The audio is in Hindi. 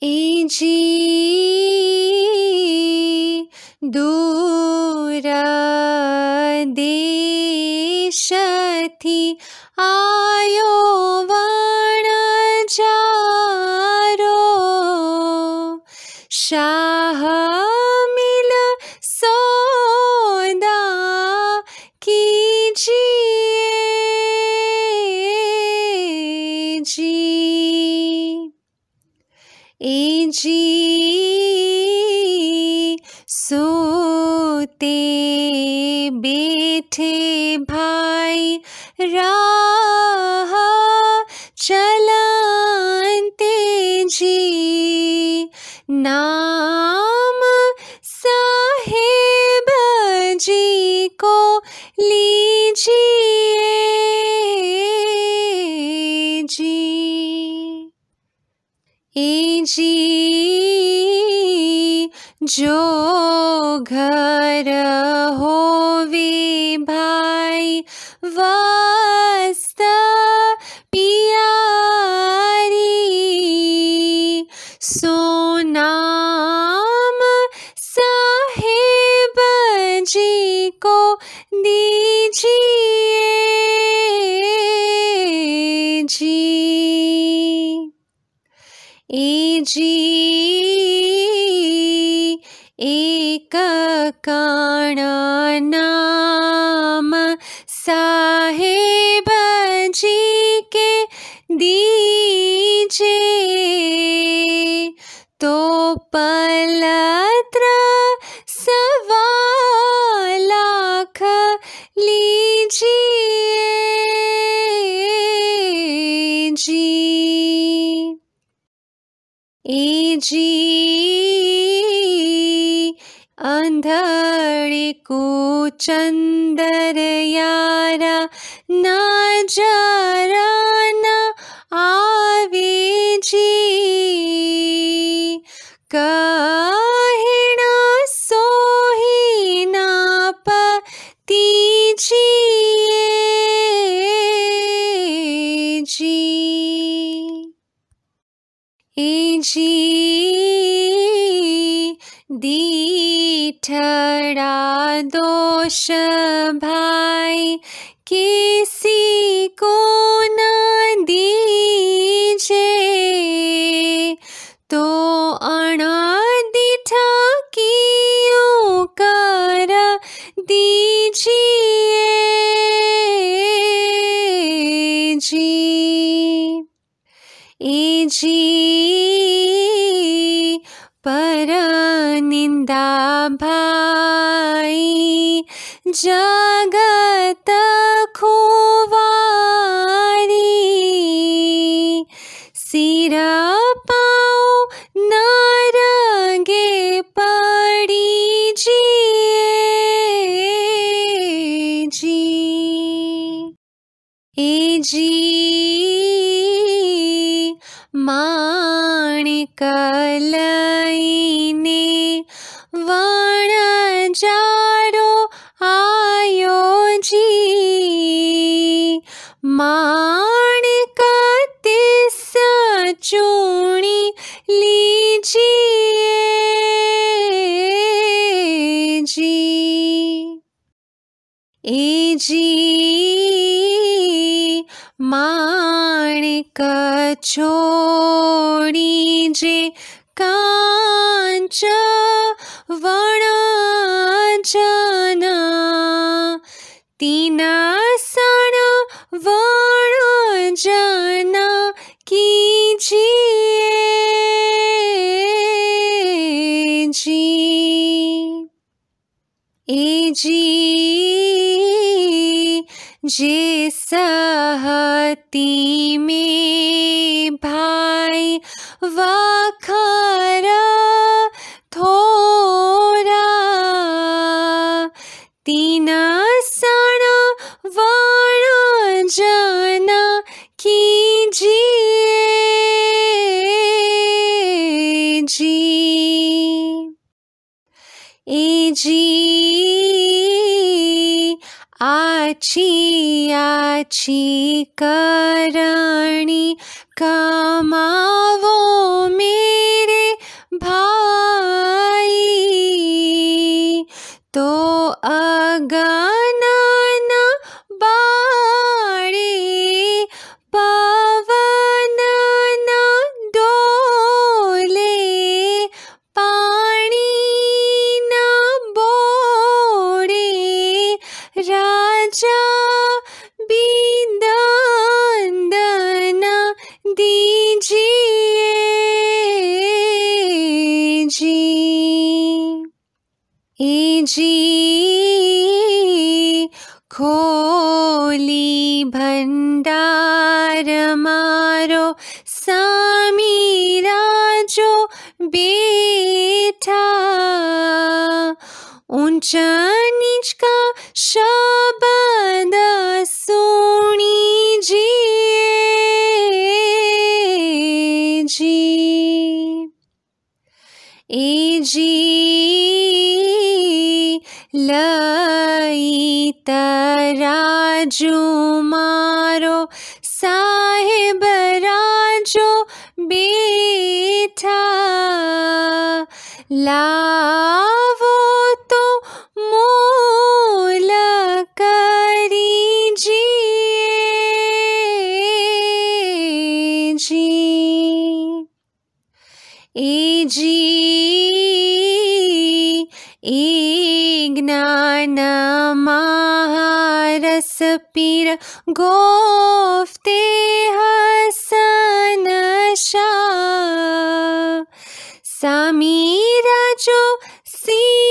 एजी दूर देशथी आयो वणजारो शाह मिल सौदा कीजिए जी। एजी सोते बैठे भाई राह चलante जी। नाम साहेब जी को लीजिए जी। एजी जो घर होवे भाई वस्त पियारी सो नाम साहेब जी को दीजिए जी। एजी एक कण नाम साहेब जी के दीजे तो पालत्र सवा लाख लीजिए जी। एजी अंधळेकू चंदर यारा नजरा न आवे जी। कहिण सोही ना पतीजिए जी। एजी दीठड़ा दोष भाई किसी को न दीजे तो अण-देठा क्यों कर दीजिए जी। एजी पर-ninda भाई जगत खुवारी सिर पाँव नरगे पड़ीजिए जी। एजी माणिक लईने वणजारो आयो जी। माणिक तिस चूणी लीजिए जी। एजी माणिक छोड़ी जे कांच वणजना तीना सण वणजना कीजिए जी। एजी जे सहती में भाई वखर थोरा तीना सण वणजना कीजिए जी। एजी आछी आछी करणी कमावो मेरे एजी खोली भंडार मारो सामीरा जो बेटा ऊंचा नीच का शब्द सुनी जी एजी लई तराजू मारो साहेब राजो बेटा लावो तो मोल करीजिए जी एजी ज्ञान महारस पीर गोफ्ते हसन शाह समीरा जो सी